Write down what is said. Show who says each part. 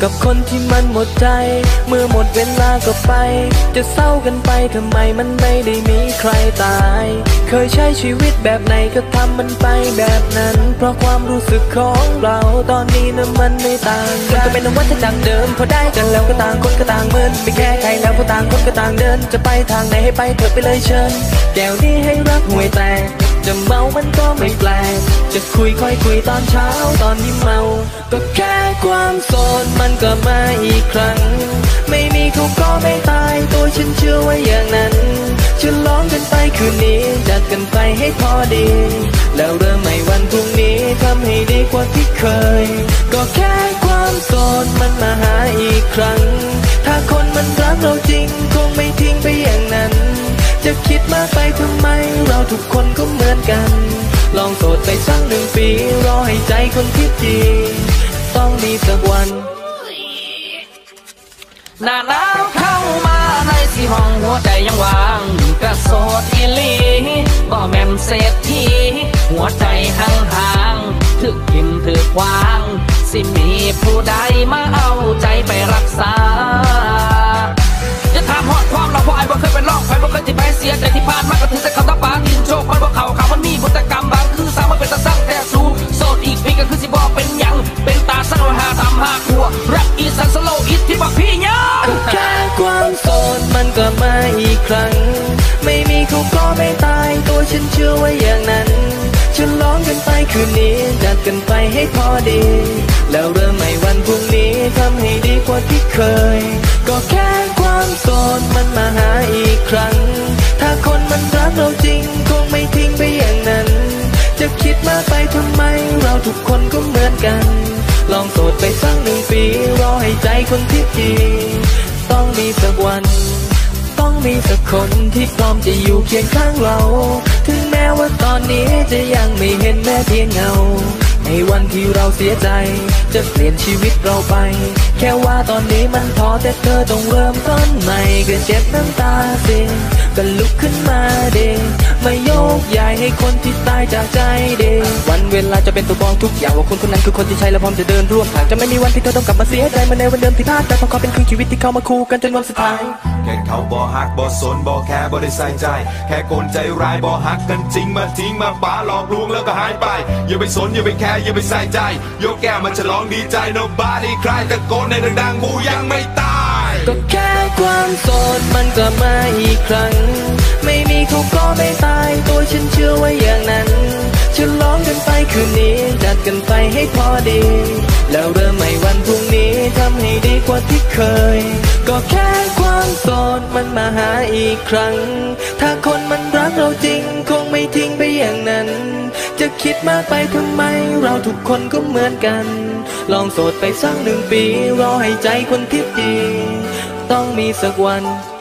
Speaker 1: กับคนที่มันหมดใจเมื่อหมดเวลาก็ไปจะเศร้ากันไปทำไมมันไม่ได้มีใครตายเคยใช้ชีวิตแบบไหนก็ทำมันไปแบบนั้นเพราะความรู้สึกของเราตอนนี้นะมันไม่ต่างกันก็เป็นวัฏจักรเดิมพอได้กันแล้วก็ต่างคนก็ต่างเหมือนไม่แค่ใครแล้วพอต่างคนก็ต่างเดินจะไปทางไหนให้ไปเถอะไปเลยเชิญแก้วนี้ให้รักห่วยแตกจะเมามันก็ไม่แปลกจะคุยค่อยคุยตอนเช้าตอนนี้เมาก็แค่ความโสดมันก็มาอีกครั้งไม่มีเขาก็ไม่ตายตัวฉันเชื่อว่าอย่างนั้นฉลองกันไปคืนนี้จัดกันไปให้พอดีแล้วเริ่มใหม่วันพรุ่งนี้ทำให้ดีกว่าที่เคยก็แค่ความโสดมันมาหาอีกครั้งถ้าคนมันรักเราจริงคงไม่ทิ้งไปอย่างนั้นจะคิดมากไปทำไมเราทุกคนก็เหมือนกันลองโสดไปสัก1 ปีรอให้ใจคนที่ดีต้องมีสักวัน
Speaker 2: หน้าหนาวเข้ามาในสี่ห้องหัวใจยังว่างกระโสดอีหลีบ่แม่นเศรษฐีหัวใจห่างๆถึกกินถึกวางสิมีผู้ใดมาเอาใจไปรักษาจะถามหอดความเราเพราะไอ้บ่เคยเป็นลอกใครบ่เคยที่ไปเสียใจที่ผ่านมาก็ถือแต่คำตาปาดินโชคมันบ่เขามันมีบุญกรรมบางคือสามมันเป็นตาสั่งแต่สูงโสดอีกปีก็คือสิบอกเป็นยังเป็นตาสั่งหาทำหาครัวรักอีสันสโลอิทที่บักพี่ยัง
Speaker 1: แค่ความโสดมันก็มาอีกครั้งไม่มีเขาก็ไม่ตายตัวฉันเชื่อว่าอย่างนั้นฉลองกันไปคืนนี้จัดกันไปให้พอดีแล้วเริ่มใหม่วันพรุ่งนี้ทำให้ดีกว่าที่เคยก็แค่ความโสดมันมาหาอีกครั้งถ้าคนมันรักเราจริงคงไม่ทิ้งไปอย่างนั้นจะคิดมากไปทำไมเราทุกคนก็เหมือนกันลองโสดไปสัก1 ปีรอให้ใจคนที่ดีต้องมีสักวันต้องมีสักคนที่พร้อมจะอยู่เคียงข้างเราถึงแม้ว่าตอนนี้จะยังไม่เห็นแม้เพียงเงาในวันที่เราเสียใจจะเปลี่ยนชีวิตเราไปแค่ว่าตอนนี้มันท้อแต่เธอต้องเริ่มต้นใหม่ก็เจ็บน้ำตาสิก็ลุกขึ้นมาเดไม่โยกย้ายให้คนที่ตายจากใจเดวันเวลาจะเป็นตัวบอกทุกอย่างว่าคนคนนั้นคือคนที่ใช่และพร้อมจะเดินร่วมทางจะไม่มีวันที่เธอต้องกลับมาเสียใจเหมือนในวันเดิมที่พลาดแต่เพราะเขาเป็นครึ่งชีวิตที่เข้ามาคู่กันจนวันสุดท้าย
Speaker 3: แค่เขาบ่ฮักบ่สนบ่แค่บ่ได้ใส่ใจแค่คนใจร้ายบ่ฮักกันจริงมาทิ้งมาป่าหลอกลวงแล้วก็หายไปอย่าไปสนอย่าไปแคร์อย่าไปใส่ใจยกแก้วมันฉลองดีใจ nobody ใครตะโกนในดังๆกูยังไม่ตาย
Speaker 1: ก็แค่ความโสดมันก็มาอีกครั้งไม่มีเขาก็ไม่ตายตัวฉันเชื่อว่าอย่างนั้นฉลองกันไปคืนนี้จัดกันไปให้พอดีแล้วเริ่มใหม่วันพรุ่งนี้ทำให้ดีกว่าที่เคยก็แค่ความโสดมันมาหาอีกครั้งถ้าคนมันรักเราจริงคงไม่ทิ้งไปอย่างนั้นจะคิดมากไปทำไมเราทุกคนก็เหมือนกันลองโสดไปสัก1 ปีรอให้ใจคนที่ดีต้องมีสักวัน